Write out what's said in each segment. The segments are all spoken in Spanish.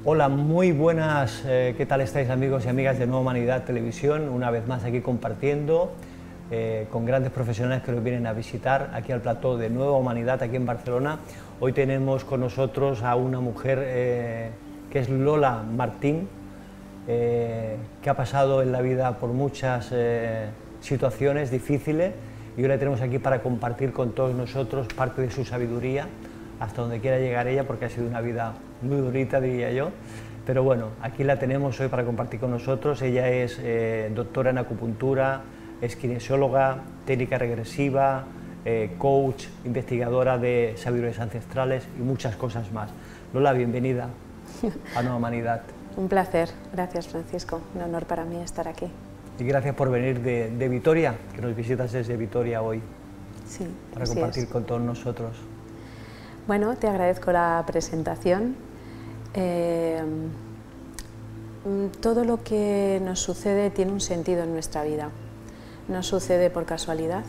Hola, muy buenas, ¿qué tal estáis amigos y amigas de Nueva Humanidad Televisión? Una vez más aquí compartiendo con grandes profesionales que nos vienen a visitar aquí al plató de Nueva Humanidad, aquí en Barcelona. Hoy tenemos con nosotros a una mujer que es Lola Martín, que ha pasado en la vida por muchas situaciones difíciles y hoy la tenemos aquí para compartir con todos nosotros parte de su sabiduría, hasta donde quiera llegar ella, porque ha sido una vida muy bonita, diría yo, pero bueno, aquí la tenemos hoy para compartir con nosotros. Ella es doctora en acupuntura, es kinesióloga, técnica regresiva, coach, investigadora de sabidurías ancestrales y muchas cosas más. Lola, bienvenida a Nueva Humanidad. Un placer, gracias Francisco, un honor para mí estar aquí. Y gracias por venir de Vitoria, que nos visitas desde Vitoria hoy, sí, para compartir con todos nosotros. Bueno, te agradezco la presentación. Todo lo que nos sucede tiene un sentido en nuestra vida, no sucede por casualidad.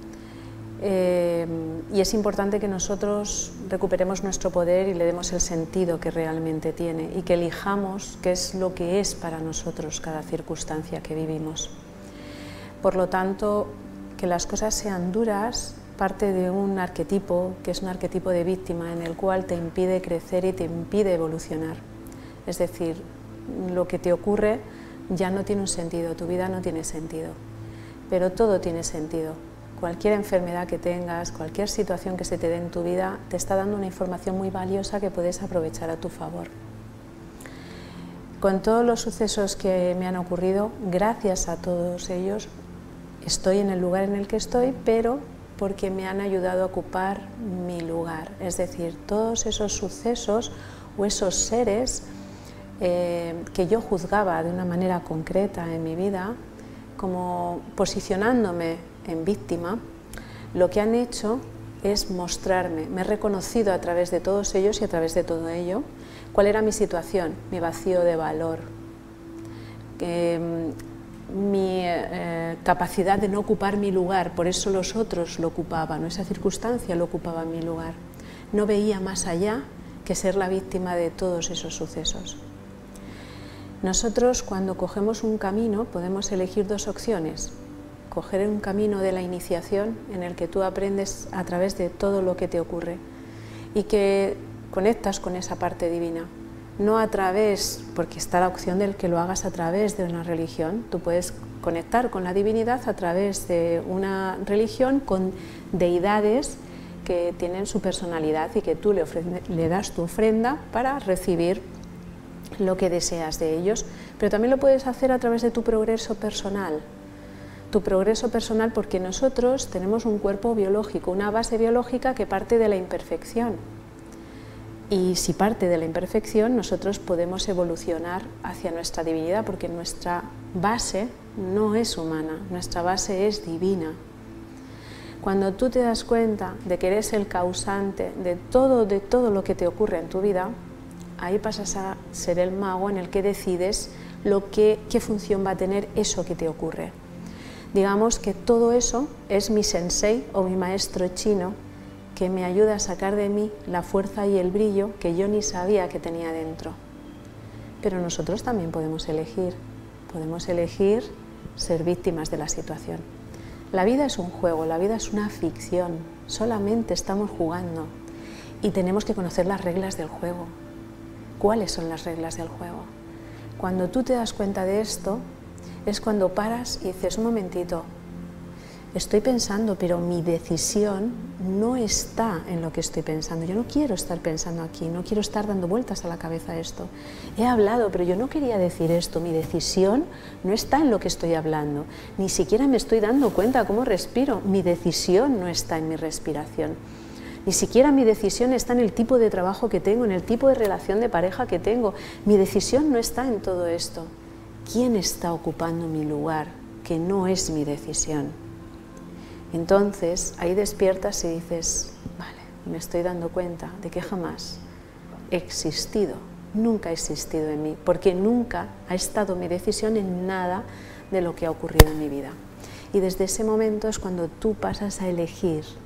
Y es importante que nosotros recuperemos nuestro poder y le demos el sentido que realmente tiene y que elijamos qué es lo que es para nosotros cada circunstancia que vivimos. Por lo tanto, que las cosas sean duras parte de un arquetipo, que es un arquetipo de víctima, en el cual te impide crecer y te impide evolucionar. Es decir, lo que te ocurre ya no tiene un sentido, tu vida no tiene sentido, pero todo tiene sentido. Cualquier enfermedad que tengas, cualquier situación que se te dé en tu vida, te está dando una información muy valiosa que puedes aprovechar a tu favor. Con todos los sucesos que me han ocurrido, gracias a todos ellos, estoy en el lugar en el que estoy, pero porque me han ayudado a ocupar mi lugar. Es decir, todos esos sucesos o esos seres que yo juzgaba de una manera concreta en mi vida, como posicionándome en víctima, lo que han hecho es mostrarme, me he reconocido a través de todos ellos y a través de todo ello, cuál era mi situación, mi vacío de valor, mi capacidad de no ocupar mi lugar, por eso los otros lo ocupaban, esa circunstancia lo ocupaba en mi lugar. No veía más allá que ser la víctima de todos esos sucesos. Nosotros, cuando cogemos un camino, podemos elegir dos opciones: coger un camino de la iniciación, en el que tú aprendes a través de todo lo que te ocurre y que conectas con esa parte divina. No a través, porque está la opción del que lo hagas a través de una religión. Tú puedes conectar con la divinidad a través de una religión con deidades que tienen su personalidad y que tú le das tu ofrenda para recibir lo que deseas de ellos, pero también lo puedes hacer a través de tu progreso personal. Tu progreso personal, porque nosotros tenemos un cuerpo biológico, una base biológica que parte de la imperfección. Y si parte de la imperfección, nosotros podemos evolucionar hacia nuestra divinidad, porque nuestra base no es humana, nuestra base es divina. Cuando tú te das cuenta de que eres el causante de todo lo que te ocurre en tu vida, ahí pasas a ser el mago en el que decides qué función va a tener eso que te ocurre. Digamos que todo eso es mi sensei o mi maestro chino, que me ayuda a sacar de mí la fuerza y el brillo que yo ni sabía que tenía dentro. Pero nosotros también podemos elegir ser víctimas de la situación. La vida es un juego, la vida es una ficción, solamente estamos jugando y tenemos que conocer las reglas del juego. ¿Cuáles son las reglas del juego? Cuando tú te das cuenta de esto, es cuando paras y dices, un momentito, estoy pensando, pero mi decisión no está en lo que estoy pensando. Yo no quiero estar pensando aquí, no quiero estar dando vueltas a la cabeza esto. He hablado, pero yo no quería decir esto. Mi decisión no está en lo que estoy hablando. Ni siquiera me estoy dando cuenta cómo respiro. Mi decisión no está en mi respiración. Ni siquiera mi decisión está en el tipo de trabajo que tengo, en el tipo de relación de pareja que tengo. Mi decisión no está en todo esto. ¿Quién está ocupando mi lugar, que no es mi decisión? Entonces, ahí despiertas y dices, vale, me estoy dando cuenta de que jamás he existido, nunca he existido en mí, porque nunca ha estado mi decisión en nada de lo que ha ocurrido en mi vida. Y desde ese momento es cuando tú pasas a elegir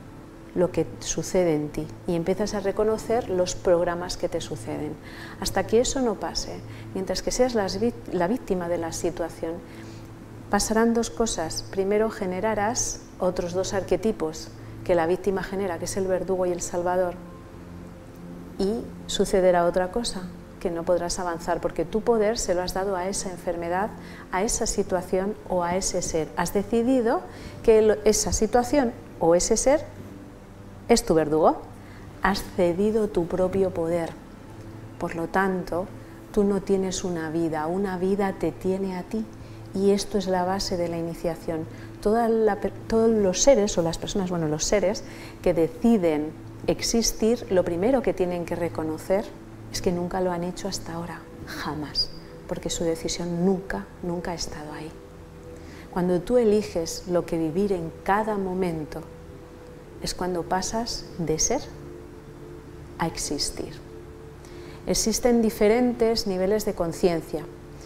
lo que sucede en ti y empiezas a reconocer los programas que te suceden. Hasta que eso no pase, mientras que seas la víctima de la situación, pasarán dos cosas. Primero, generarás otros dos arquetipos que la víctima genera, que es el verdugo y el salvador, y sucederá otra cosa, que no podrás avanzar porque tu poder se lo has dado a esa enfermedad, a esa situación o a ese ser. Has decidido que esa situación o ese ser es tu verdugo. Has cedido tu propio poder. Por lo tanto, tú no tienes una vida te tiene a ti. Y esto es la base de la iniciación. Todos los seres, o las personas, bueno, los seres que deciden existir, lo primero que tienen que reconocer es que nunca lo han hecho hasta ahora, jamás, porque su decisión nunca ha estado ahí. Cuando tú eliges lo que vivir en cada momento, es cuando pasas de ser a existir. Existen diferentes niveles de conciencia.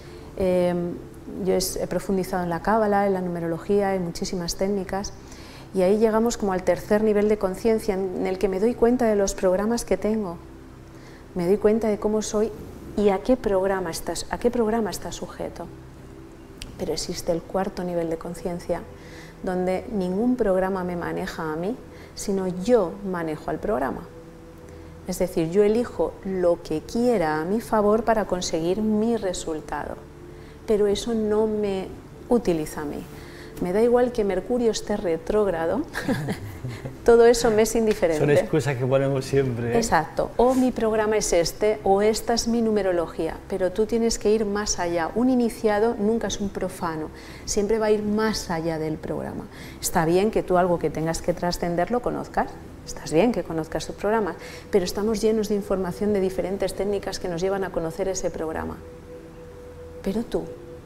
Yo he profundizado en la cábala, en la numerología, en muchísimas técnicas, y ahí llegamos como al tercer nivel de conciencia, en el que me doy cuenta de los programas que tengo, me doy cuenta de cómo soy y a qué programa está sujeto. Pero existe el cuarto nivel de conciencia, donde ningún programa me maneja a mí, sino yo manejo al programa. Es decir, yo elijo lo que quiera a mi favor para conseguir mi resultado, pero eso no me utiliza a mí. Me da igual que Mercurio esté retrógrado, todo eso me es indiferente. Son excusas que ponemos siempre, ¿eh? Exacto, o mi programa es este, o esta es mi numerología, pero tú tienes que ir más allá. Un iniciado nunca es un profano, siempre va a ir más allá del programa. Está bien que tú algo que tengas que trascender lo conozcas, estás bien que conozcas tu programa, pero estamos llenos de información de diferentes técnicas que nos llevan a conocer ese programa. Pero tú,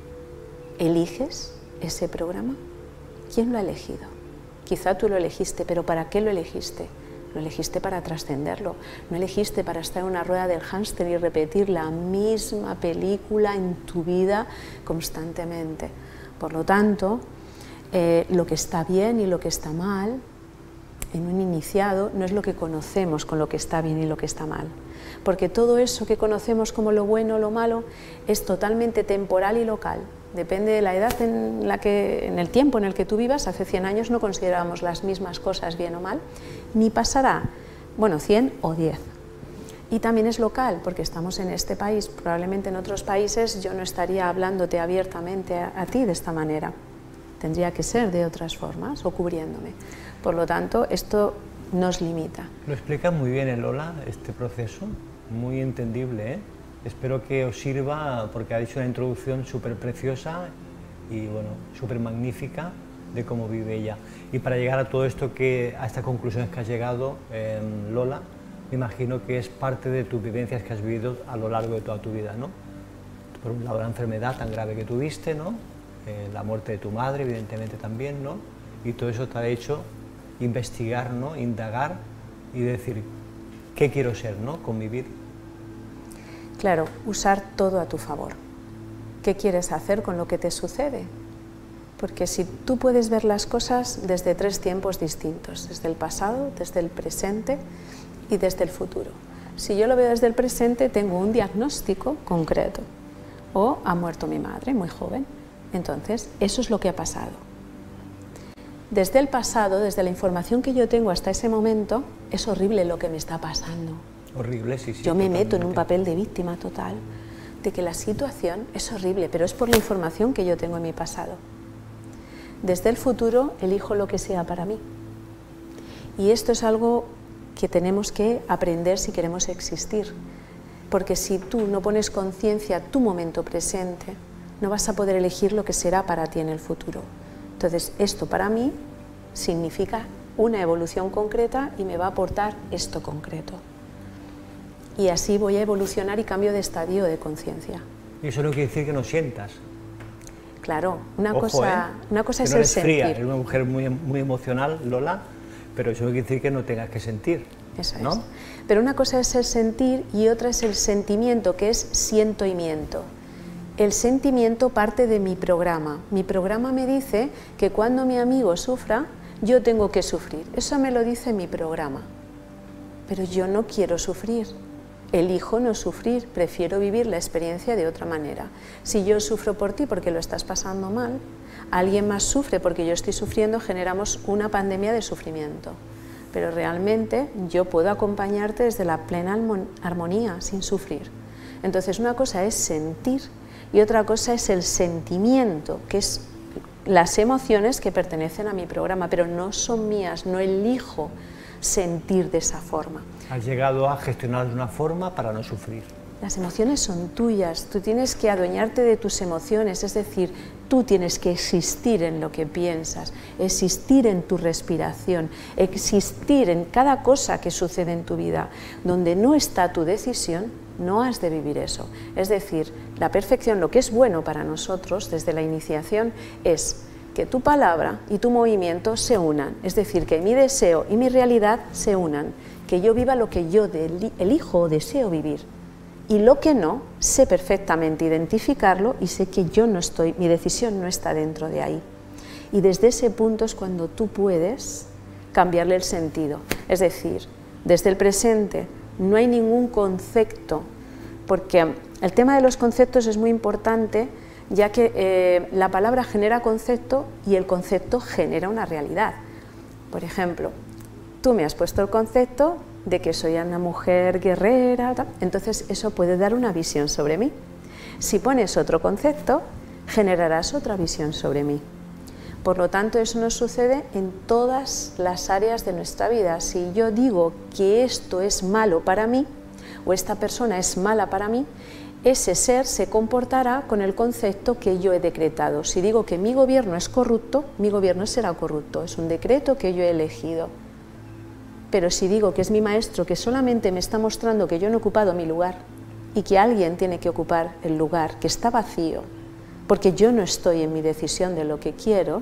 ¿eliges ese programa? ¿Quién lo ha elegido? Quizá tú lo elegiste, pero ¿para qué lo elegiste? Lo elegiste para trascenderlo, no elegiste para estar en una rueda del hámster y repetir la misma película en tu vida constantemente. Por lo tanto, lo que está bien y lo que está mal en un iniciado no es lo que conocemos con lo que está bien y lo que está mal, porque todo eso que conocemos como lo bueno o lo malo es totalmente temporal y local. Depende de la edad en el tiempo en el que tú vivas. Hace 100 años no considerábamos las mismas cosas bien o mal, ni pasará, bueno, 100 o 10. Y también es local, porque estamos en este país, probablemente en otros países yo no estaría hablándote abiertamente a ti de esta manera, tendría que ser de otras formas o cubriéndome. Por lo tanto, esto nos limita. Lo explica muy bien, Lola, este proceso, muy entendible, ¿eh? Espero que os sirva, porque ha dicho una introducción súper preciosa y bueno, súper magnífica de cómo vive ella. Y para llegar a todo esto, a estas conclusiones que has llegado, Lola, me imagino que es parte de tus vivencias que has vivido a lo largo de toda tu vida, ¿no? Por un lado, la enfermedad tan grave que tuviste, ¿no? La muerte de tu madre, evidentemente también, ¿no? Y todo eso te ha hecho investigar, ¿no? Indagar y decir, ¿qué quiero ser, ¿no? Con mi vida. Claro, usar todo a tu favor. ¿Qué quieres hacer con lo que te sucede? Porque si tú puedes ver las cosas desde 3 tiempos distintos, desde el pasado, desde el presente y desde el futuro. Si yo lo veo desde el presente, tengo un diagnóstico concreto. O ha muerto mi madre, muy joven. Entonces, eso es lo que ha pasado. Desde el pasado, desde la información que yo tengo hasta ese momento, es horrible lo que me está pasando. Horrible, sí, sí. Yo me meto en un papel de víctima total, de que la situación es horrible, pero es por la información que yo tengo en mi pasado. Desde el futuro elijo lo que sea para mí. Y esto es algo que tenemos que aprender si queremos existir, porque si tú no pones conciencia a tu momento presente, no vas a poder elegir lo que será para ti en el futuro. Entonces, esto para mí significa una evolución concreta y me va a aportar esto concreto. Y así voy a evolucionar y cambio de estadio de conciencia. Y eso no quiere decir que no sientas. Claro, una cosa es el sentir. Fría, eres una mujer muy emocional, Lola, pero eso no quiere decir que no tengas que sentir. Eso ¿no? es. Pero una cosa es el sentir y otra es el sentimiento, que es siento y miento. El sentimiento parte de mi programa. Mi programa me dice que cuando mi amigo sufra, yo tengo que sufrir. Eso me lo dice mi programa. Pero yo no quiero sufrir. Elijo no sufrir, prefiero vivir la experiencia de otra manera. Si yo sufro por ti porque lo estás pasando mal, alguien más sufre porque yo estoy sufriendo, generamos una pandemia de sufrimiento. Pero realmente yo puedo acompañarte desde la plena armonía, sin sufrir. Entonces una cosa es sentir y otra cosa es el sentimiento, que es las emociones que pertenecen a mi programa, pero no son mías, no elijo sentir de esa forma. Has llegado a gestionar de una forma para no sufrir. Las emociones son tuyas, tú tienes que adueñarte de tus emociones, es decir, tú tienes que existir en lo que piensas, existir en tu respiración, existir en cada cosa que sucede en tu vida. Donde no está tu decisión, no has de vivir eso. Es decir, la perfección, lo que es bueno para nosotros desde la iniciación es que tu palabra y tu movimiento se unan, es decir, que mi deseo y mi realidad se unan, que yo viva lo que yo elijo o deseo vivir. Y lo que no, sé perfectamente identificarlo y sé que yo no estoy, mi decisión no está dentro de ahí. Y desde ese punto es cuando tú puedes cambiarle el sentido. Es decir, desde el presente no hay ningún concepto, porque el tema de los conceptos es muy importante, ya que la palabra genera concepto y el concepto genera una realidad. Por ejemplo, tú me has puesto el concepto de que soy una mujer guerrera, entonces eso puede dar una visión sobre mí. Si pones otro concepto, generarás otra visión sobre mí. Por lo tanto, eso nos sucede en todas las áreas de nuestra vida. Si yo digo que esto es malo para mí, o esta persona es mala para mí, ese ser se comportará con el concepto que yo he decretado. Si digo que mi gobierno es corrupto, mi gobierno será corrupto, es un decreto que yo he elegido. Pero si digo que es mi maestro que solamente me está mostrando que yo no he ocupado mi lugar y que alguien tiene que ocupar el lugar que está vacío, porque yo no estoy en mi decisión de lo que quiero,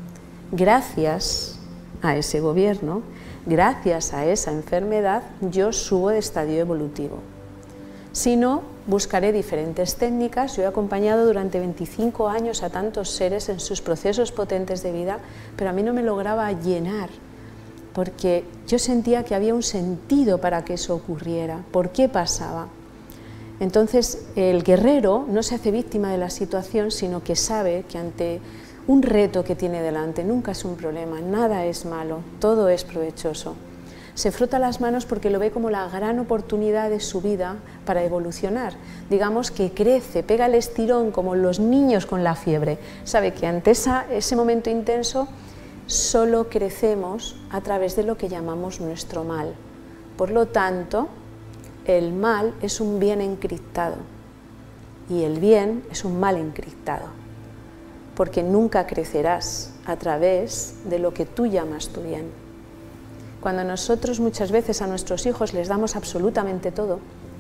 gracias a ese gobierno, gracias a esa enfermedad, yo subo de estadio evolutivo. Si no, buscaré diferentes técnicas. Yo he acompañado durante 25 años a tantos seres en sus procesos potentes de vida, pero a mí no me lograba llenar, porque yo sentía que había un sentido para que eso ocurriera. ¿Por qué pasaba? Entonces, el guerrero no se hace víctima de la situación, sino que sabe que ante un reto que tiene delante nunca es un problema, nada es malo, todo es provechoso. Se frota las manos porque lo ve como la gran oportunidad de su vida para evolucionar. Digamos que crece, pega el estirón como los niños con la fiebre. Sabe que ante ese momento intenso solo crecemos a través de lo que llamamos nuestro mal. Por lo tanto, el mal es un bien encriptado y el bien es un mal encriptado, porque nunca crecerás a través de lo que tú llamas tu bien. Cuando nosotros muchas veces a nuestros hijos les damos absolutamente todo,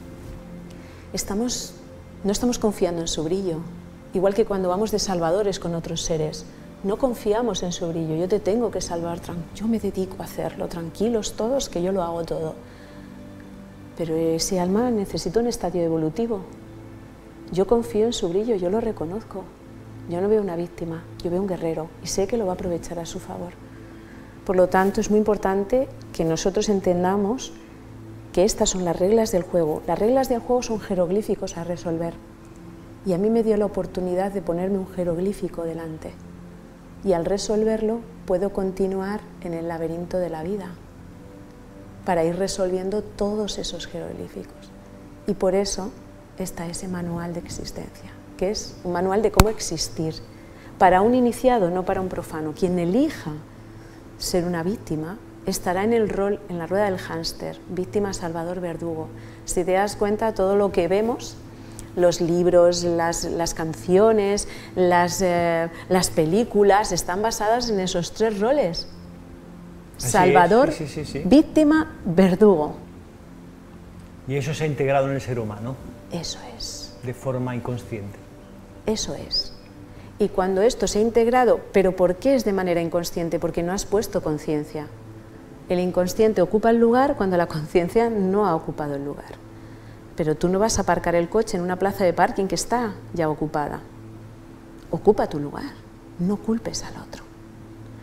no estamos confiando en su brillo, igual que cuando vamos de salvadores con otros seres, no confiamos en su brillo. Yo te tengo que salvar, yo me dedico a hacerlo, tranquilos todos que yo lo hago todo. Pero ese alma necesita un estadio evolutivo. Yo confío en su brillo, yo lo reconozco. Yo no veo una víctima, yo veo un guerrero y sé que lo va a aprovechar a su favor. Por lo tanto, es muy importante que nosotros entendamos que estas son las reglas del juego. Las reglas del juego son jeroglíficos a resolver. Y a mí me dio la oportunidad de ponerme un jeroglífico delante. Y al resolverlo, puedo continuar en el laberinto de la vida para ir resolviendo todos esos jeroglíficos. Y por eso está ese manual de existencia, que es un manual de cómo existir, para un iniciado, no para un profano. Quien elija ser una víctima estará en el rol, en la rueda del hámster, víctima, salvador, verdugo. Si te das cuenta, todo lo que vemos, los libros, las canciones, las películas, están basadas en esos tres roles. Así salvador, sí. Víctima, verdugo. Y eso se ha integrado en el ser humano. Eso es. De forma inconsciente. Eso es. Y cuando esto se ha integrado, ¿pero por qué es de manera inconsciente? Porque no has puesto conciencia. El inconsciente ocupa el lugar cuando la conciencia no ha ocupado el lugar. Pero tú no vas a aparcar el coche en una plaza de parking que está ya ocupada. Ocupa tu lugar, no culpes al otro.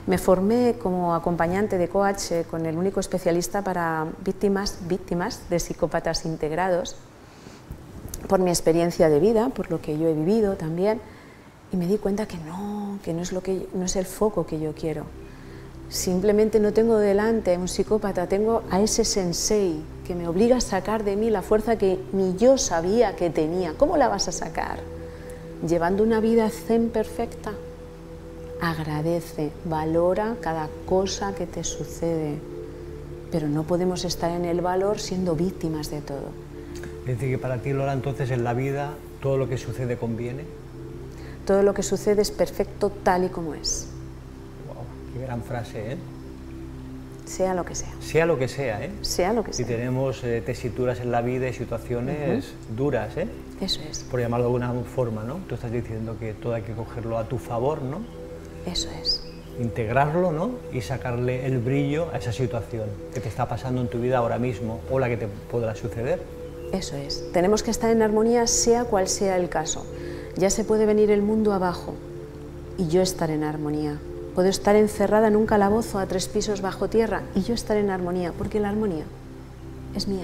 Me formé como acompañante de coach con el único especialista para víctimas de psicópatas integrados, por mi experiencia de vida, por lo que yo he vivido también, y me di cuenta que no es el foco que yo quiero. Simplemente no tengo delante a un psicópata, tengo a ese sensei que me obliga a sacar de mí la fuerza que ni yo sabía que tenía. ¿Cómo la vas a sacar? Llevando una vida zen perfecta. Agradece, valora cada cosa que te sucede, pero no podemos estar en el valor siendo víctimas de todo. Es decir, que para ti, Lola, entonces en la vida todo lo que sucede conviene. Todo lo que sucede es perfecto tal y como es. Wow, qué gran frase, ¿eh? Sea lo que sea. Sea lo que sea, ¿eh? Sea lo que sea. Y tenemos tesituras en la vida y situaciones duras, ¿eh? Eso es. Por llamarlo de alguna forma, ¿no? Tú estás diciendo que todo hay que cogerlo a tu favor, ¿no? Eso es. Integrarlo, ¿no? Y sacarle el brillo a esa situación que te está pasando en tu vida ahora mismo o la que te podrá suceder. Eso es. Tenemos que estar en armonía sea cual sea el caso. Ya se puede venir el mundo abajo y yo estar en armonía. Puedo estar encerrada en un calabozo a 3 pisos bajo tierra y yo estar en armonía, porque la armonía es mía.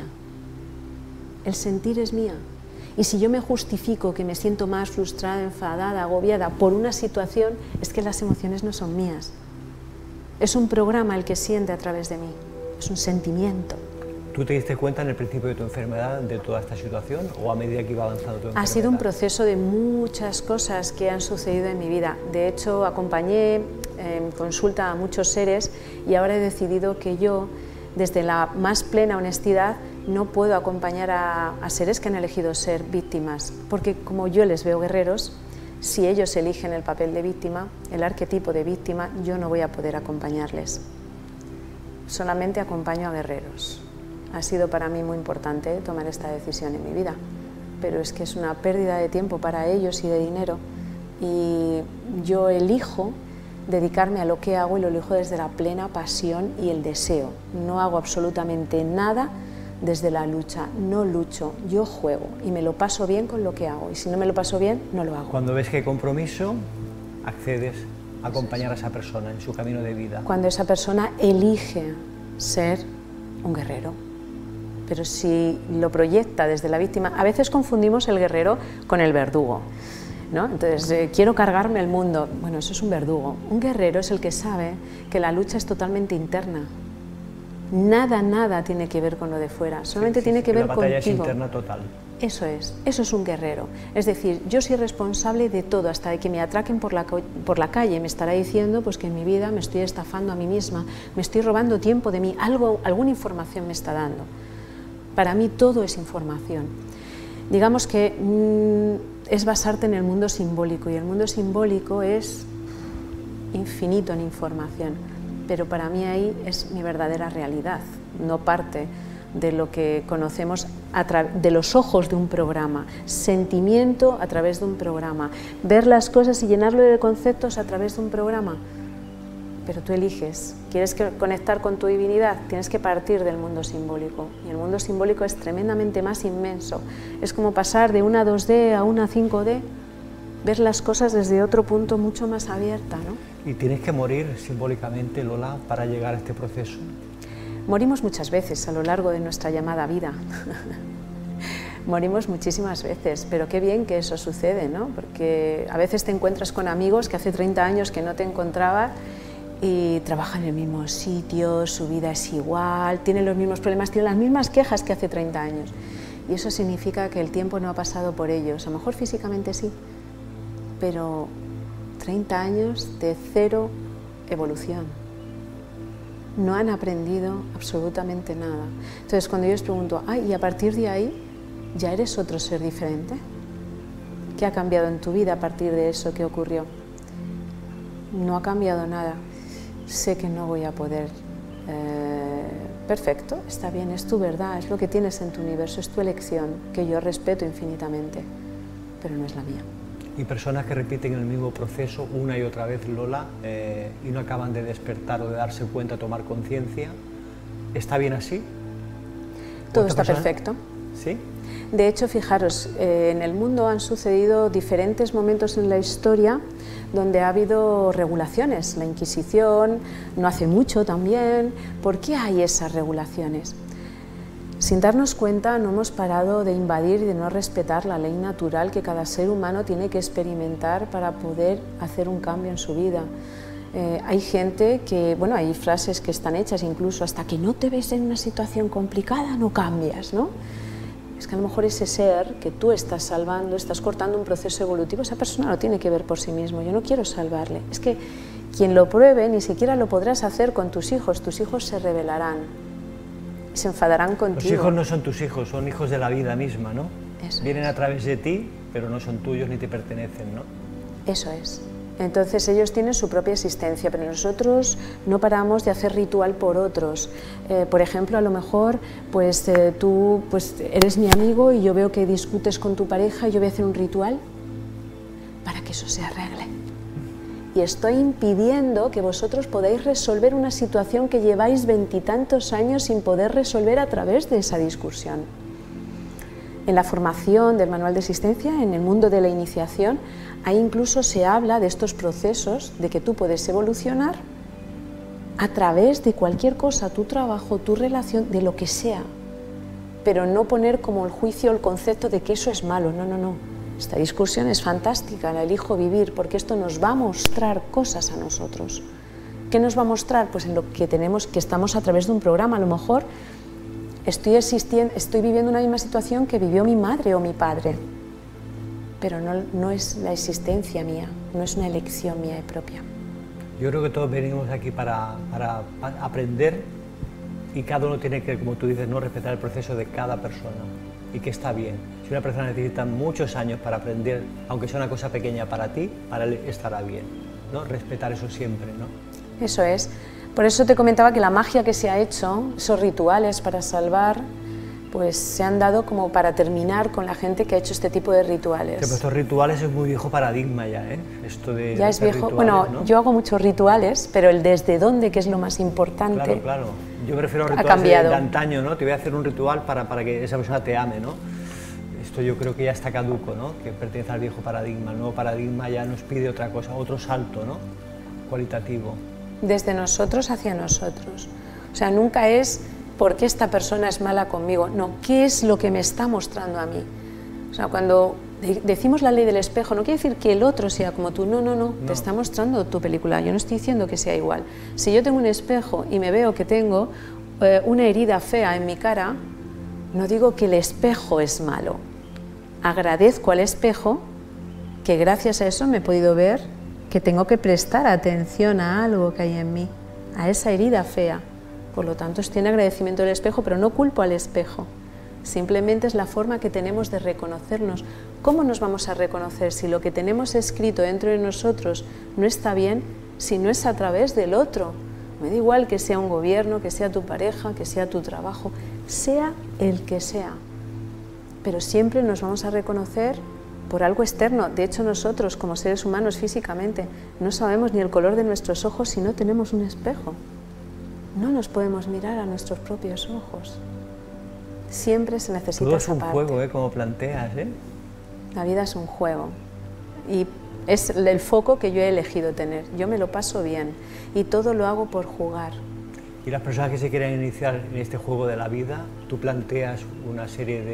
El sentir es mía. Y si yo me justifico que me siento más frustrada, enfadada, agobiada por una situación, es que las emociones no son mías. Es un programa el que siente a través de mí, es un sentimiento. ¿Tú te diste cuenta en el principio de tu enfermedad de toda esta situación o a medida que iba avanzando tu enfermedad? Ha sido un proceso de muchas cosas que han sucedido en mi vida. De hecho, acompañé en consulta a muchos seres y ahora he decidido que yo, desde la más plena honestidad, no puedo acompañar a seres que han elegido ser víctimas, porque como yo les veo guerreros, si ellos eligen el papel de víctima, el arquetipo de víctima, yo no voy a poder acompañarles. Solamente acompaño a guerreros. Ha sido para mí muy importante tomar esta decisión en mi vida, pero es que es una pérdida de tiempo para ellos y de dinero, y yo elijo dedicarme a lo que hago y lo elijo desde la plena pasión y el deseo. No hago absolutamente nada desde la lucha, no lucho, yo juego y me lo paso bien con lo que hago, y si no me lo paso bien, no lo hago. Cuando ves que hay compromiso, accedes a acompañar a esa persona en su camino de vida. Cuando esa persona elige ser un guerrero, pero si lo proyecta desde la víctima, a veces confundimos el guerrero con el verdugo, ¿no? Entonces, quiero cargarme el mundo, bueno, eso es un verdugo. Un guerrero es el que sabe que la lucha es totalmente interna. Nada tiene que ver con lo de fuera, solamente tiene que ver contigo. La batalla es interna total. Eso es un guerrero. Es decir, yo soy responsable de todo, hasta de que me atraquen por la calle, me estará diciendo pues, que en mi vida me estoy estafando a mí misma, me estoy robando tiempo de mí, alguna información me está dando. Para mí todo es información. Digamos que es basarte en el mundo simbólico, y el mundo simbólico es infinito en información, pero para mí ahí es mi verdadera realidad, no parte de lo que conocemos de los ojos de un programa, sentimiento a través de un programa, ver las cosas y llenarlo de conceptos a través de un programa. Pero tú eliges, ¿quieres conectar con tu divinidad? Tienes que partir del mundo simbólico, y el mundo simbólico es tremendamente más inmenso. Es como pasar de una 2D a una 5D, ver las cosas desde otro punto mucho más abierta, ¿no? ¿Y tienes que morir simbólicamente, Lola, para llegar a este proceso? Morimos muchas veces a lo largo de nuestra llamada vida. Morimos muchísimas veces, pero qué bien que eso sucede, ¿no? Porque a veces te encuentras con amigos que hace 30 años que no te encontrabas y trabajan en el mismo sitio, su vida es igual, tienen los mismos problemas, tienen las mismas quejas que hace 30 años. Y eso significa que el tiempo no ha pasado por ellos. A lo mejor físicamente sí, pero 30 años de cero evolución. No han aprendido absolutamente nada. Entonces, cuando yo les pregunto, ¿y a partir de ahí ya eres otro ser diferente? ¿Qué ha cambiado en tu vida a partir de eso que ocurrió? No ha cambiado nada. Sé que no voy a poder. Perfecto, está bien, es tu verdad, es lo que tienes en tu universo, es tu elección, que yo respeto infinitamente, pero no es la mía. Y personas que repiten el mismo proceso una y otra vez, Lola, y no acaban de despertar o de darse cuenta, tomar conciencia. ¿Está bien así? Todo está perfecto. ¿Sí? De hecho, fijaros, en el mundo han sucedido diferentes momentos en la historia donde ha habido regulaciones, la Inquisición, no hace mucho también. ¿Por qué hay esas regulaciones? Sin darnos cuenta, no hemos parado de invadir y de no respetar la ley natural que cada ser humano tiene que experimentar para poder hacer un cambio en su vida. Hay gente que, bueno, hay frases que están hechas incluso hasta que no te ves en una situación complicada no cambias, ¿no? Es que a lo mejor ese ser que tú estás salvando, estás cortando un proceso evolutivo, esa persona lo tiene que ver por sí mismo, yo no quiero salvarle. Es que quien lo pruebe ni siquiera lo podrás hacer con tus hijos se rebelarán, se enfadarán contigo. Los hijos no son tus hijos, son hijos de la vida misma, ¿no? Eso Vienen es. a través de ti, pero no son tuyos ni te pertenecen, ¿no? Eso es. Entonces ellos tienen su propia existencia, pero nosotros no paramos de hacer ritual por otros. Por ejemplo, a lo mejor pues, tú pues, eres mi amigo y yo veo que discutes con tu pareja y yo voy a hacer un ritual para que eso se arregle. Y estoy impidiendo que vosotros podáis resolver una situación que lleváis 20 y tantos años sin poder resolver a través de esa discusión. En la formación del manual de existencia, en el mundo de la iniciación, ahí incluso se habla de estos procesos, de que tú puedes evolucionar a través de cualquier cosa, tu trabajo, tu relación, de lo que sea, pero no poner como el juicio, el concepto de que eso es malo, no, no, no. Esta discusión es fantástica, la elijo vivir, porque esto nos va a mostrar cosas a nosotros. ¿Qué nos va a mostrar? Pues en lo que tenemos, que estamos a través de un programa, a lo mejor estoy viviendo una misma situación que vivió mi madre o mi padre, pero no es la existencia mía, no es una elección mía y propia. Yo creo que todos venimos aquí para aprender y cada uno tiene que, como tú dices, no respetar el proceso de cada persona y que está bien. Si una persona necesita muchos años para aprender, aunque sea una cosa pequeña para ti, para él estará bien, ¿no? Respetar eso siempre, ¿no? Eso es. Por eso te comentaba que la magia que se ha hecho, esos rituales para salvar, pues se han dado como para terminar con la gente que ha hecho este tipo de rituales. Pero estos rituales es muy viejo paradigma ya, ¿eh? Esto de ya es viejo. Rituales, bueno, ¿no? Yo hago muchos rituales, pero el desde dónde, que es lo más importante, Claro, claro. Yo prefiero ha rituales cambiado. de antaño, ¿no? Te voy a hacer un ritual para que esa persona te ame, ¿no? Esto yo creo que ya está caduco, ¿no? Que pertenece al viejo paradigma. El nuevo paradigma ya nos pide otra cosa, otro salto, ¿no? Cualitativo. Desde nosotros hacia nosotros. O sea, nunca es por qué esta persona es mala conmigo, no, qué es lo que me está mostrando a mí. O sea, cuando decimos la ley del espejo, no quiere decir que el otro sea como tú, no, no, no, te está mostrando tu película, yo no estoy diciendo que sea igual. Si yo tengo un espejo y me veo que tengo una herida fea en mi cara, no digo que el espejo es malo, agradezco al espejo que gracias a eso me he podido ver que tengo que prestar atención a algo que hay en mí, a esa herida fea. Por lo tanto, estoy en agradecimiento del espejo, pero no culpo al espejo. Simplemente es la forma que tenemos de reconocernos. ¿Cómo nos vamos a reconocer si lo que tenemos escrito dentro de nosotros no está bien, si no es a través del otro? Me da igual que sea un gobierno, que sea tu pareja, que sea tu trabajo, sea el que sea. Pero siempre nos vamos a reconocer por algo externo. De hecho, nosotros, como seres humanos físicamente, no sabemos ni el color de nuestros ojos si no tenemos un espejo. No nos podemos mirar a nuestros propios ojos. Siempre se necesita esa parte. Todo es un juego, como planteas, ¿eh? La vida es un juego. Y es el foco que yo he elegido tener. Yo me lo paso bien y todo lo hago por jugar. Y las personas que se quieren iniciar en este juego de la vida, tú planteas una serie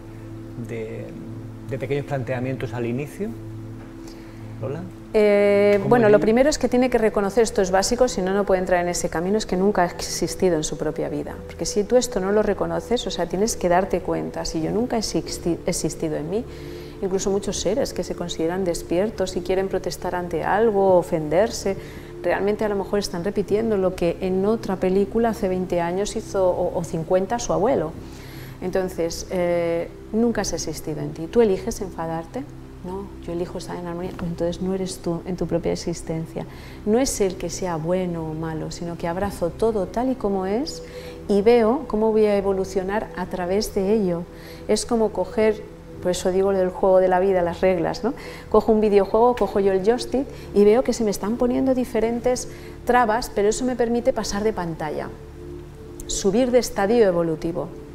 de pequeños planteamientos al inicio, Lola. Bueno, lo primero es que tiene que reconocer, esto es básico, si no, no puede entrar en ese camino, es que nunca ha existido en su propia vida. Porque si tú esto no lo reconoces, o sea, tienes que darte cuenta, si yo nunca he existido en mí, incluso muchos seres que se consideran despiertos y quieren protestar ante algo, ofenderse, realmente a lo mejor están repitiendo lo que en otra película hace 20 años hizo, o 50, su abuelo. Entonces, nunca has existido en ti. ¿Tú eliges enfadarte? No, yo elijo estar en armonía. Pues entonces no eres tú en tu propia existencia. No es el que sea bueno o malo, sino que abrazo todo tal y como es y veo cómo voy a evolucionar a través de ello. Es como coger, por eso digo del juego de la vida, las reglas, ¿no? Cojo un videojuego, cojo yo el joystick y veo que se me están poniendo diferentes trabas, pero eso me permite pasar de pantalla, subir de estadio evolutivo.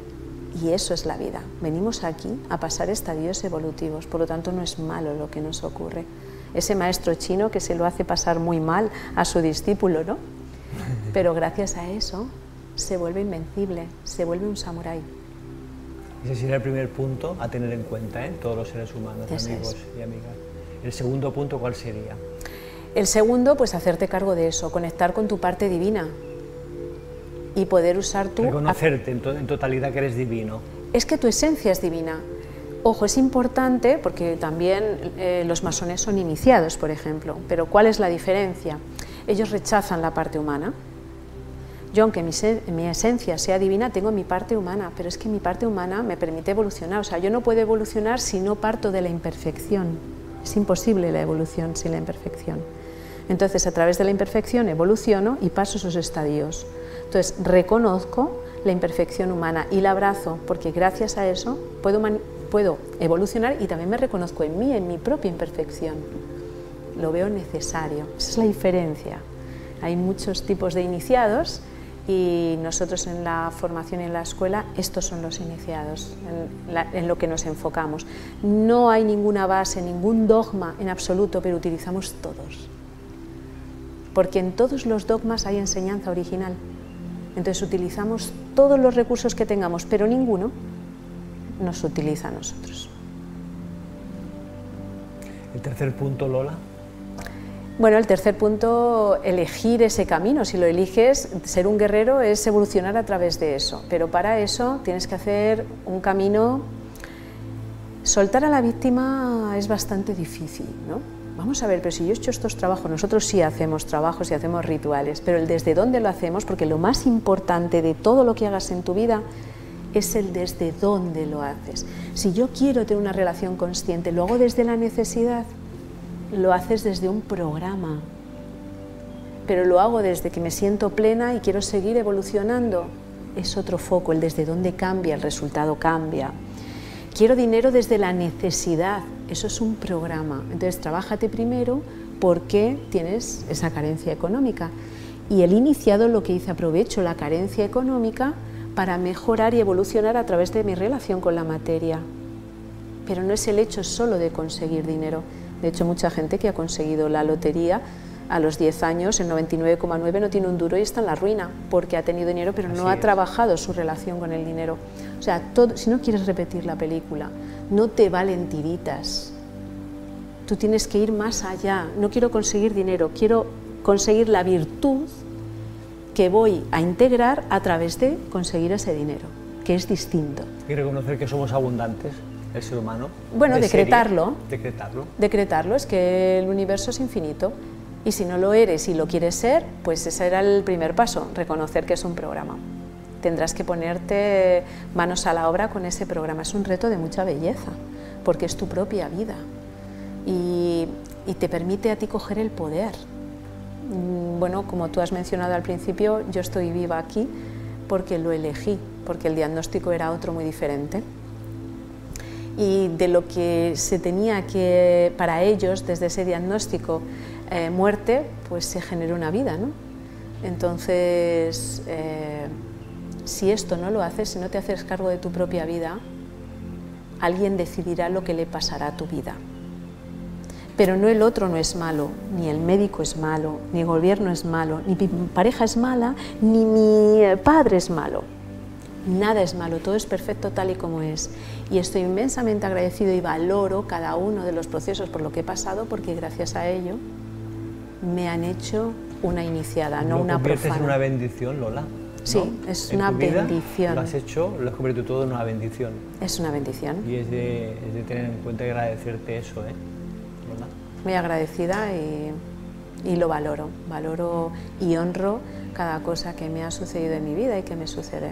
Y eso es la vida. Venimos aquí a pasar estadios evolutivos, por lo tanto no es malo lo que nos ocurre. Ese maestro chino que se lo hace pasar muy mal a su discípulo, ¿no? Pero gracias a eso se vuelve invencible, se vuelve un samurái. Ese sería el primer punto a tener en cuenta, ¿eh? Todos los seres humanos, amigos y amigas. El segundo punto, ¿cuál sería? El segundo, pues hacerte cargo de eso, conectar con tu parte divina y poder usar tu... Reconocerte en totalidad que eres divino. Es que tu esencia es divina. Ojo, es importante porque también los masones son iniciados, por ejemplo, pero ¿cuál es la diferencia? Ellos rechazan la parte humana. Yo, aunque mi esencia sea divina, tengo mi parte humana, pero es que mi parte humana me permite evolucionar. O sea, yo no puedo evolucionar si no parto de la imperfección. Es imposible la evolución sin la imperfección. Entonces, a través de la imperfección evoluciono y paso esos estadios. Entonces, reconozco la imperfección humana y la abrazo, porque gracias a eso puedo evolucionar y también me reconozco en mí, en mi propia imperfección. Lo veo necesario. Esa es la diferencia. Hay muchos tipos de iniciados y nosotros en la formación y en la escuela, estos son los iniciados, en lo que nos enfocamos. No hay ninguna base, ningún dogma en absoluto, pero utilizamos todos. Porque en todos los dogmas hay enseñanza original. Entonces utilizamos todos los recursos que tengamos, pero ninguno nos utiliza a nosotros. El tercer punto, Lola. Bueno, el tercer punto, elegir ese camino. Si lo eliges, ser un guerrero es evolucionar a través de eso, pero para eso tienes que hacer un camino. Soltar a la víctima es bastante difícil, ¿no? Vamos a ver, pero si yo he hecho estos trabajos, nosotros sí hacemos trabajos y hacemos rituales, pero el desde dónde lo hacemos, porque lo más importante de todo lo que hagas en tu vida es el desde dónde lo haces. Si yo quiero tener una relación consciente, lo hago desde la necesidad, lo haces desde un programa, pero lo hago desde que me siento plena y quiero seguir evolucionando, es otro foco, el desde dónde cambia, el resultado cambia. Quiero dinero desde la necesidad, eso es un programa, entonces trabájate primero porque tienes esa carencia económica. Y el iniciado lo que dice, aprovecho la carencia económica para mejorar y evolucionar a través de mi relación con la materia. Pero no es el hecho solo de conseguir dinero. De hecho, mucha gente que ha conseguido la lotería a los 10 años, el 99,9 no tiene un duro y está en la ruina, porque ha tenido dinero pero no ha trabajado su relación con el dinero. O sea, si no quieres repetir la película, no te valen tiritas. Tú tienes que ir más allá. No quiero conseguir dinero, quiero conseguir la virtud que voy a integrar a través de conseguir ese dinero, que es distinto. Y reconocer que somos abundantes, el ser humano. Bueno, decretarlo. Decretarlo, es que el universo es infinito. Y si no lo eres y lo quieres ser, pues ese era el primer paso, reconocer que es un programa. Tendrás que ponerte manos a la obra con ese programa. Es un reto de mucha belleza, porque es tu propia vida y te permite a ti coger el poder. Bueno, como tú has mencionado al principio, yo estoy viva aquí porque lo elegí, porque el diagnóstico era otro muy diferente. Y de lo que se tenía que, para ellos, desde ese diagnóstico, muerte, pues se generó una vida, ¿no? Entonces, si esto no lo haces, si no te haces cargo de tu propia vida, alguien decidirá lo que le pasará a tu vida. Pero no, el otro no es malo, ni el médico es malo, ni el gobierno es malo, ni mi pareja es mala, ni mi padre es malo. Nada es malo, todo es perfecto tal y como es. Y estoy inmensamente agradecido y valoro cada uno de los procesos por lo que he pasado, porque gracias a ello me han hecho una iniciada, no una profana. ¿Lo conviertes en una bendición, Lola? Sí, ¿no? Es una bendición. Lo has hecho, lo has convertido todo en una bendición. Es una bendición. Y es de tener en cuenta y agradecerte eso, Lola. Muy agradecida y lo valoro. Valoro y honro cada cosa que me ha sucedido en mi vida y que me sucede.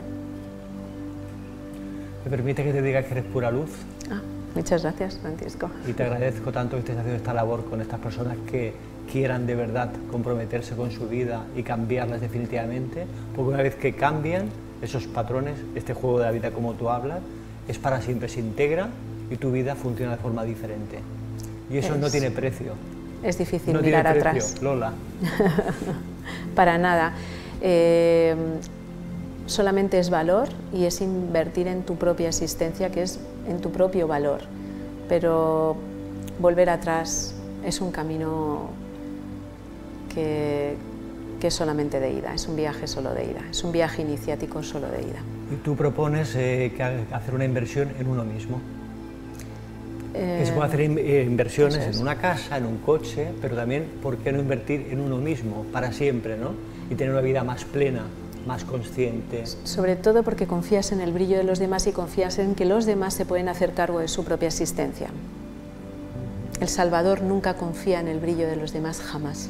¿Me permite que te diga que eres pura luz? Muchas gracias, Francisco. Y te agradezco tanto que estés haciendo esta labor con estas personas que quieran de verdad comprometerse con su vida y cambiarlas definitivamente, porque una vez que cambian esos patrones, este juego de la vida como tú hablas, es para siempre, se integra y tu vida funciona de forma diferente. Y eso no tiene precio. Es difícil mirar atrás. No tiene precio, Lola. Para nada. solamente es valor y es invertir en tu propia existencia, que es en tu propio valor. Pero volver atrás es un camino que es solamente de ida, es un viaje solo de ida, es un viaje iniciático solo de ida. Y tú propones hacer una inversión en uno mismo. Que se puede hacer inversiones en una casa, en un coche, pero también, ¿por qué no invertir en uno mismo para siempre, ¿no? Y tener una vida más plena, más consciente. Sobre todo porque confías en el brillo de los demás y confías en que los demás se pueden hacer cargo de su propia existencia. El Salvador nunca confía en el brillo de los demás, jamás.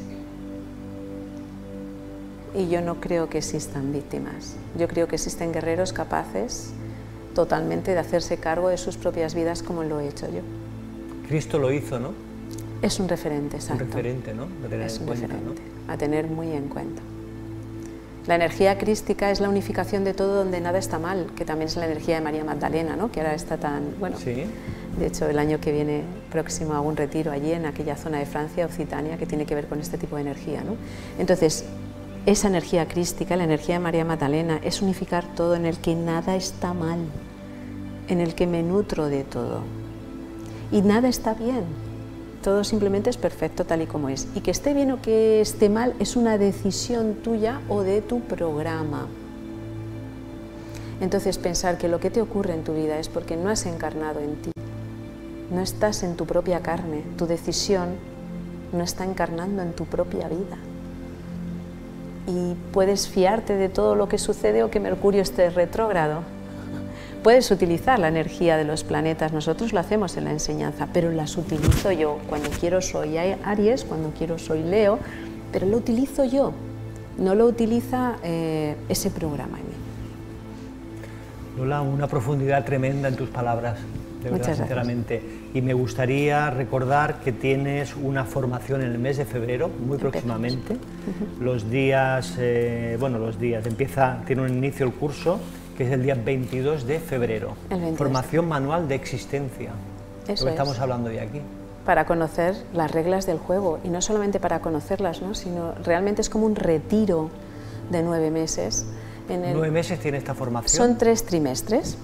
Y yo no creo que existan víctimas. Yo creo que existen guerreros capaces totalmente de hacerse cargo de sus propias vidas como lo he hecho yo. Cristo lo hizo, ¿no? Es un referente, exacto. Un referente, ¿no? A tener es en un cuenta, referente, ¿no? a tener muy en cuenta. La energía crística es la unificación de todo donde nada está mal, que también es la energía de María Magdalena, ¿no? Que ahora está tan... bueno, sí. De hecho, el año que viene próximo hago un retiro allí en aquella zona de Francia, Occitania, que tiene que ver con este tipo de energía, ¿no? Entonces, esa energía crística, la energía de María Magdalena, es unificar todo en el que nada está mal, en el que me nutro de todo. Y nada está bien, todo simplemente es perfecto tal y como es. Y que esté bien o que esté mal es una decisión tuya o de tu programa. Entonces, pensar que lo que te ocurre en tu vida es porque no has encarnado en ti, no estás en tu propia carne, tu decisión no está encarnando en tu propia vida. Y puedes fiarte de todo lo que sucede o que Mercurio esté retrógrado. Puedes utilizar la energía de los planetas, nosotros lo hacemos en la enseñanza, pero las utilizo yo. Cuando quiero soy Aries, cuando quiero soy Leo, pero lo utilizo yo, no lo utiliza ese programa en mí. Lola, una profundidad tremenda en tus palabras, de verdad, sinceramente. Y me gustaría recordar que tienes una formación en el mes de febrero, muy próximamente. Los días, tiene un inicio el curso, que es el día 22 de febrero. Formación manual de existencia. Eso lo que estamos hablando hoy aquí. Para conocer las reglas del juego, y no solamente para conocerlas, ¿no? Sino realmente es como un retiro de 9 meses. 9 meses tiene esta formación. Son 3 trimestres.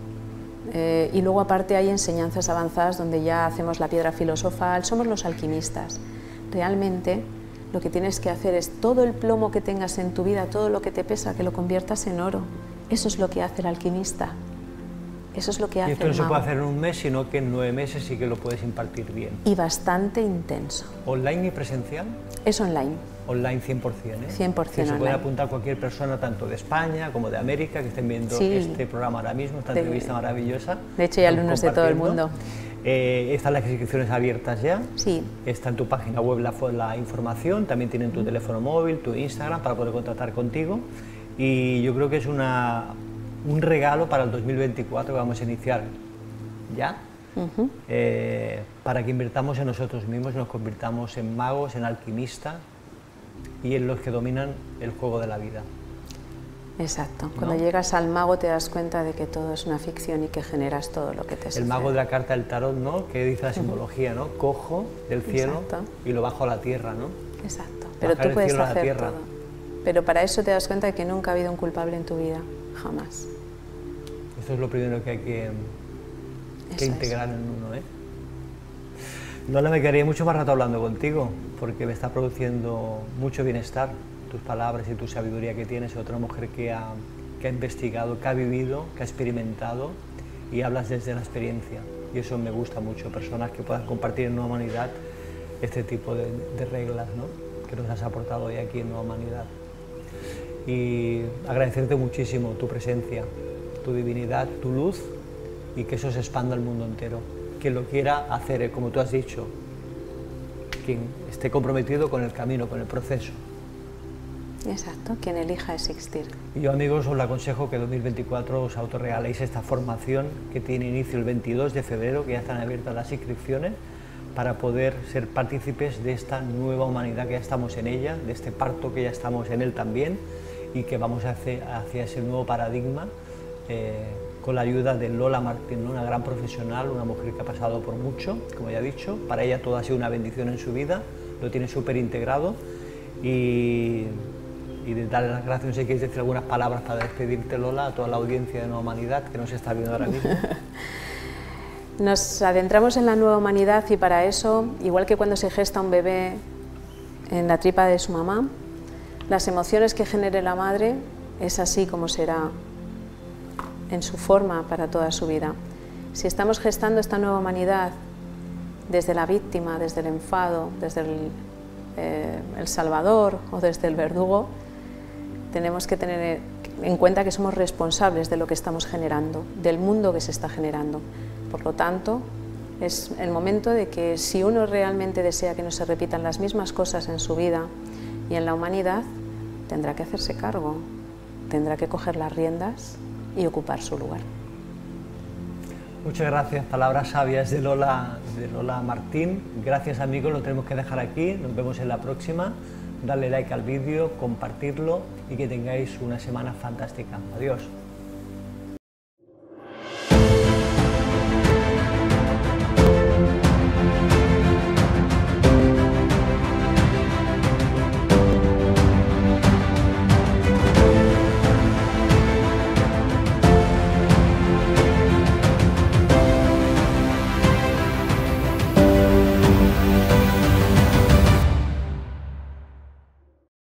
Y luego aparte hay enseñanzas avanzadas donde ya hacemos la piedra filosofal, somos los alquimistas. Realmente lo que tienes que hacer es todo el plomo que tengas en tu vida, todo lo que te pesa, que lo conviertas en oro. Eso es lo que hace el alquimista, eso es lo que hace el mago. Y esto no se puede hacer en un mes, sino que en 9 meses sí que lo puedes impartir bien. Y bastante intenso. ¿Online y presencial? Es online. Online 100%, ¿eh? 100% que se online. puede apuntar cualquier persona, tanto de España como de América, que estén viendo este programa ahora mismo, esta entrevista maravillosa. De hecho, hay alumnos de todo el mundo. Están las inscripciones abiertas ya. Sí. Está en tu página web la información, también tienen tu teléfono móvil, tu Instagram, para poder contactar contigo. Y yo creo que es un regalo para el 2024 que vamos a iniciar ya, para que invirtamos en nosotros mismos y nos convirtamos en magos, en alquimistas y en los que dominan el juego de la vida. Exacto. Cuando llegas al mago te das cuenta de que todo es una ficción y que generas todo lo que te sucede. El mago de la carta del tarot, ¿no? Que dice la simbología, ¿no? Cojo del cielo y lo bajo a la tierra, ¿no? Exacto. Pero tú puedes hacer todo. Pero para eso te das cuenta de que nunca ha habido un culpable en tu vida, jamás. Esto es lo primero que hay que integrar en uno, ¿eh? Lola, me quedaría mucho más rato hablando contigo, porque me está produciendo mucho bienestar tus palabras y tu sabiduría que tienes. Otra mujer que ha investigado, que ha vivido, que ha experimentado, y hablas desde la experiencia. Y eso me gusta mucho, personas que puedan compartir en Nueva Humanidad este tipo de reglas, ¿no? Que nos has aportado hoy aquí en Nueva Humanidad. Y agradecerte muchísimo tu presencia, tu divinidad, tu luz, y que eso se expanda al mundo entero. Quien lo quiera hacer, como tú has dicho, quien esté comprometido con el camino, con el proceso. Exacto, quien elija existir. Y yo, amigos, os lo aconsejo que en 2024 os autorregaléis esta formación que tiene inicio el 22 de febrero, que ya están abiertas las inscripciones, para poder ser partícipes de esta nueva humanidad que ya estamos en ella, de este parto que ya estamos en él también, y que vamos hacia ese nuevo paradigma con la ayuda de Lola Martín, una gran profesional, una mujer que ha pasado por mucho, como ya he dicho. Para ella todo ha sido una bendición en su vida, lo tiene súper integrado, y y de darle las gracias. No sé si quieres decir algunas palabras para despedirte, Lola, a toda la audiencia de Nueva Humanidad que nos está viendo ahora mismo. Nos adentramos en la nueva humanidad y para eso, igual que cuando se gesta un bebé en la tripa de su mamá, las emociones que genere la madre es así como será en su forma para toda su vida. Si estamos gestando esta nueva humanidad desde la víctima, desde el enfado, desde el salvador o desde el verdugo, tenemos que tener en cuenta que somos responsables de lo que estamos generando, del mundo que se está generando. Por lo tanto, es el momento de que si uno realmente desea que no se repitan las mismas cosas en su vida y en la humanidad, tendrá que hacerse cargo, tendrá que coger las riendas y ocupar su lugar. Muchas gracias, palabras sabias de Lola Martín. Gracias, amigos, lo tenemos que dejar aquí, nos vemos en la próxima. Darle like al vídeo, compartirlo y que tengáis una semana fantástica. Adiós.